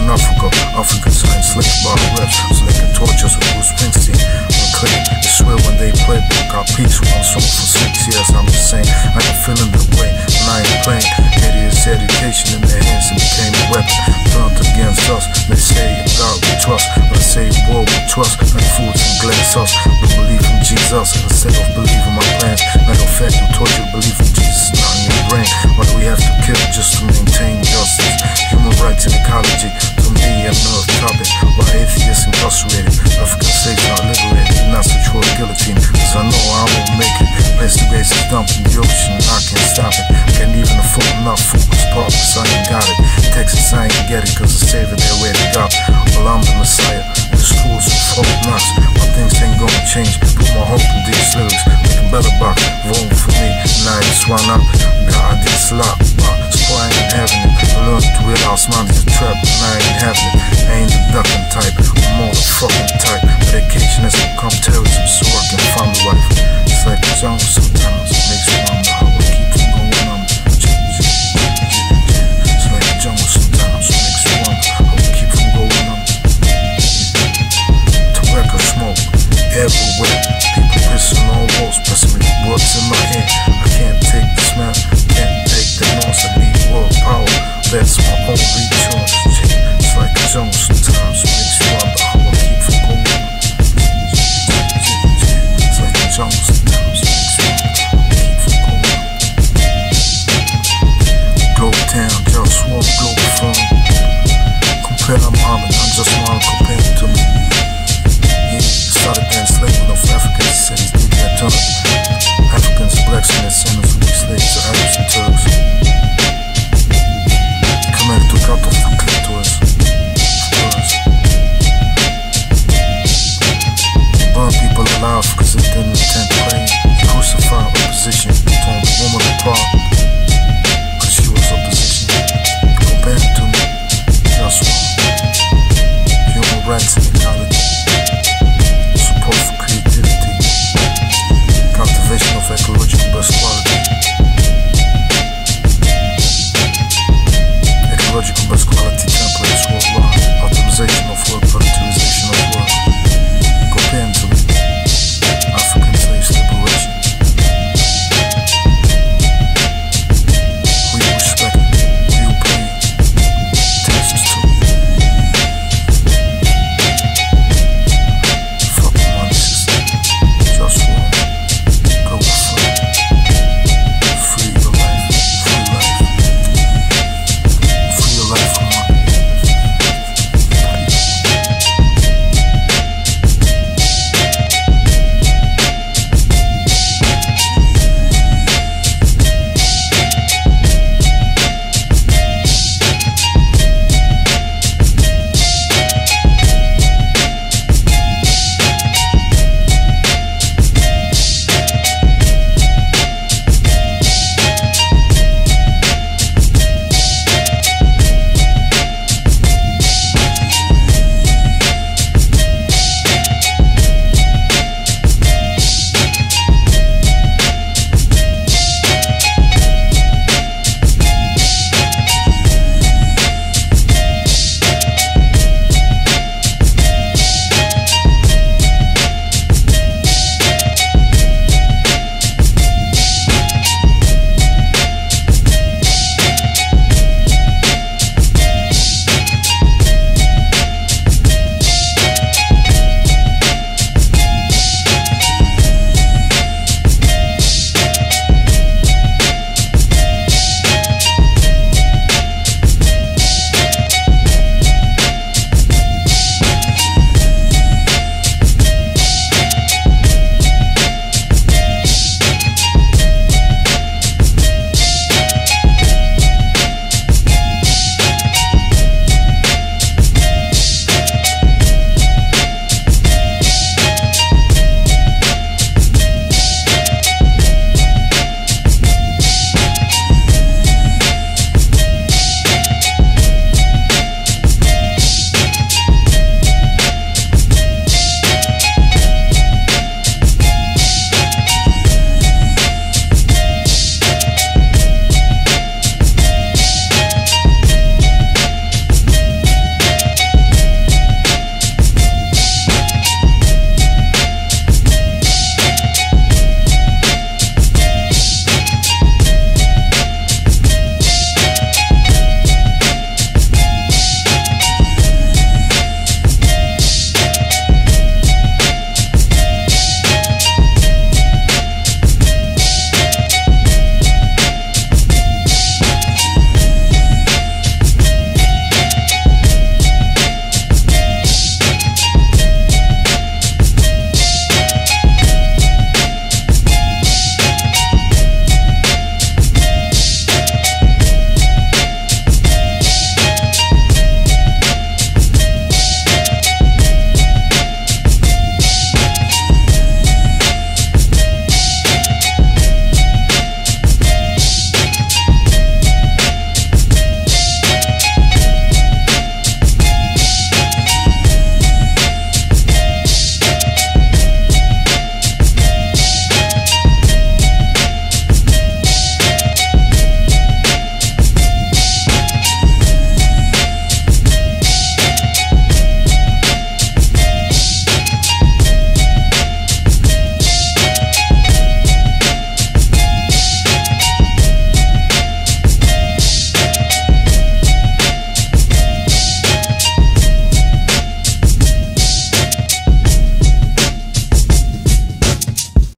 Africa. Africans are enslaved by the reps, so they can torture us with Bruce Springsteen. Unclear, they swear when they play, got peace one song for 6 years. I'm just saying, I ain't feeling that way, and I ain't playing. Idiots' education in their hands, it became a weapon turned against us. They say in God we trust, but I say war we trust, like foods and glass us. We believe in Jesus instead of believing my plans. Matter of fact, we told you to believe in Jesus, not in your brain. Why do we have to kill just to maintain justice? Human rights and ecology, to me, another topic. Why atheists incarcerated, African slaves not liberated, and not secure guillotine? Cause I know I won't make it. Place the base is dumped in the ocean, I can't stop it. Can't even afford enough food, cause purpose, I ain't got it. Texas, I ain't get it, cause the savior they already got. Well, I'm the Messiah, and the schools of folk knocks. My things ain't gonna change, put my hope in these lyrics. Make a better box, vote for me, and I just why not? God, this lot, so I ain't having it. I learned to realize money's a trap, and I ain't having it. I ain't the ducking type, I'm more the fucking type. Medication has become terrorism, so I can find a wife. It's like the jungle sometimes, it makes me wonder how I keep from going under. It's like the jungle sometimes, it makes me wonder how I keep from going under. Tobacco smoke everywhere, people pissing on walls, pressing me words in my head. I can't take the smell, can't take the noise, I need world power, that's my only choice. It's like the jungle sometimes, it makes me wonder how I keep from going under. It's like the jungle sometimes, it makes me wonder how I keep from going under. Globetown, JustWar, Globalfirm. Compare Muhammad, I just wanna compare him to me. He started the enslavement of Africans, he said he's db.tt. Africans, blacks, and their sinners who were slaves to Arabs and Turks. He commanded to cut off the clitoris first. He burned people alive because they didn't intend praying. He crucified opposition, torn the woman apart because she was opposition. Compare him to me, JustWar. Human rights and ecology, support for creativity, cultivation of ecological best quality. Ecological best quality templates.